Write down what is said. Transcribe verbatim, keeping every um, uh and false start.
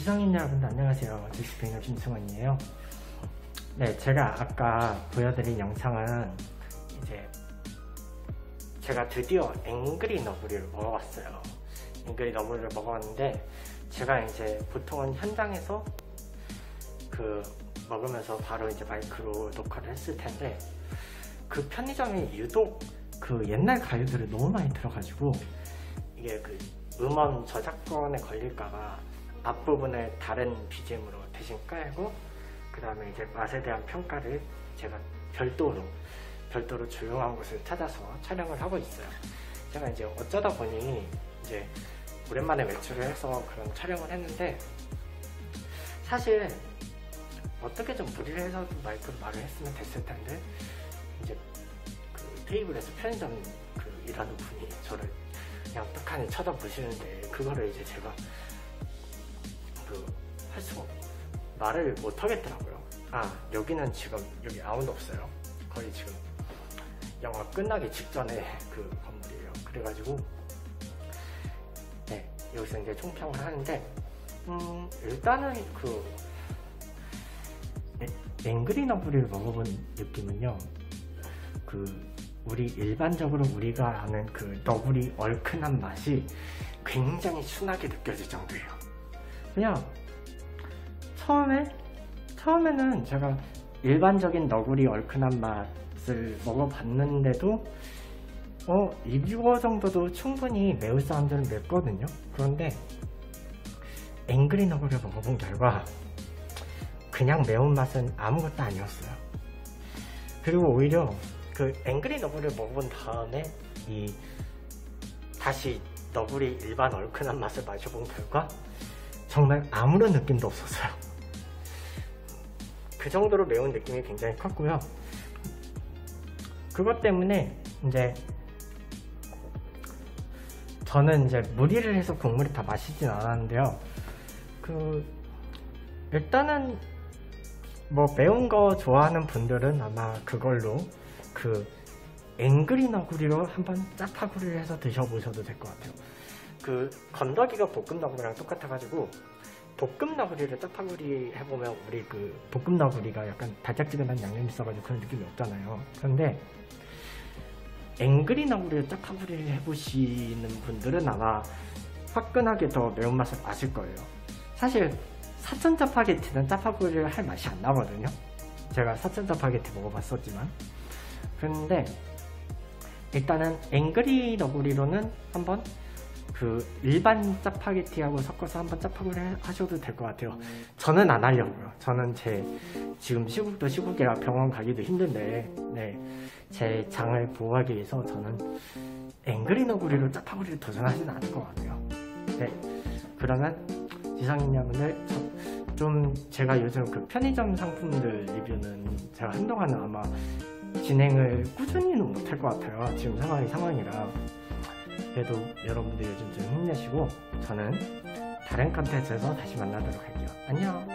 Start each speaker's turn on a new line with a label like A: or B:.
A: 시청자 여러분들 안녕하세요. 닉스페이너 김승원이에요. 네, 제가 아까 보여드린 영상은 이제 제가 드디어 앵그리 너구리를 먹어봤어요. 앵그리 너구리를 먹어봤는데 제가 이제 보통은 현장에서 그 먹으면서 바로 이제 마이크로 녹화를 했을 텐데 그 편의점에 유독 그 옛날 가요들이 너무 많이 들어가지고 이게 그 음원 저작권에 걸릴까봐 앞부분을 다른 비지엠으로 대신 깔고 그 다음에 이제 맛에 대한 평가를 제가 별도로 별도로 조용한 곳을 찾아서 촬영을 하고 있어요. 제가 이제 어쩌다 보니 이제 오랜만에 외출을 해서 그런 촬영을 했는데 사실 어떻게 좀 무리를 해서 마이크로 말을 했으면 됐을 텐데 이제 그 테이블에서 편의점 그 일하는 분이 저를 그냥 떡하니 쳐다보시는데 그거를 이제 제가 그 할 수가 없고 말을 못 하겠더라고요. 아, 여기는 지금 여기 아무도 없어요. 거의 지금 영화 끝나기 직전에 그 건물이에요. 그래가지고 네, 여기서 이제 총평을 하는데 음, 일단은 그 앵그리 너구리를 먹어본 느낌은요, 그 우리 일반적으로 우리가 아는 그 너구리 얼큰한 맛이 굉장히 순하게 느껴질 정도예요. 그냥 처음에 처음에는 제가 일반적인 너구리 얼큰한 맛을 먹어봤는데도 어 이거 정도도 충분히 매울 사람들은 맵거든요. 그런데 앵그리 너구리를 먹어본 결과 그냥 매운맛은 아무것도 아니었어요. 그리고 오히려 그 앵그리 너구리를 먹어본 다음에 이 다시 너구리 일반 얼큰한 맛을 마셔본 결과 정말 아무런 느낌도 없었어요. 그 정도로 매운 느낌이 굉장히 컸고요. 그것 때문에 이제 저는 이제 무리를 해서 국물을 다 마시진 않았는데요. 그 일단은 뭐 매운 거 좋아하는 분들은 아마 그걸로 그 앵그리 너구리로 한번 짜파구리를 해서 드셔보셔도 될 것 같아요. 그 건더기가 볶음 너구리랑 똑같아가지고 볶음 너구리를 짜파구리 해보면 우리 그 볶음 너구리가 약간 달짝지근한 양념이 있어가지고 그런 느낌이 없잖아요. 그런데 앵그리 너구리를 짜파구리를 해보시는 분들은 아마 화끈하게 더 매운맛을 아실 거예요. 사실 사천 짜파게티는 짜파구리를 할 맛이 안 나거든요. 제가 사천 짜파게티 먹어봤었지만. 그런데 일단은 앵그리 너구리로는 한번 그 일반 짜파게티하고 섞어서 한번 짜파구리 하셔도 될 것 같아요. 저는 안 하려고요. 저는 제 지금 시국도 시국이라 병원 가기도 힘든데 네, 제 장을 보호하기 위해서 저는 앵그리 너구리로 짜파구리를 도전하지는 않을 것 같아요. 네, 그러면 지상인여분들 좀 제가 요즘 그 편의점 상품들 리뷰는 제가 한동안은 아마 진행을 꾸준히는 못할 것 같아요. 지금 상황이 상황이라. 그래도 여러분들 요즘 좀 힘내시고 저는 다른 컨텐츠에서 다시 만나도록 할게요. 안녕.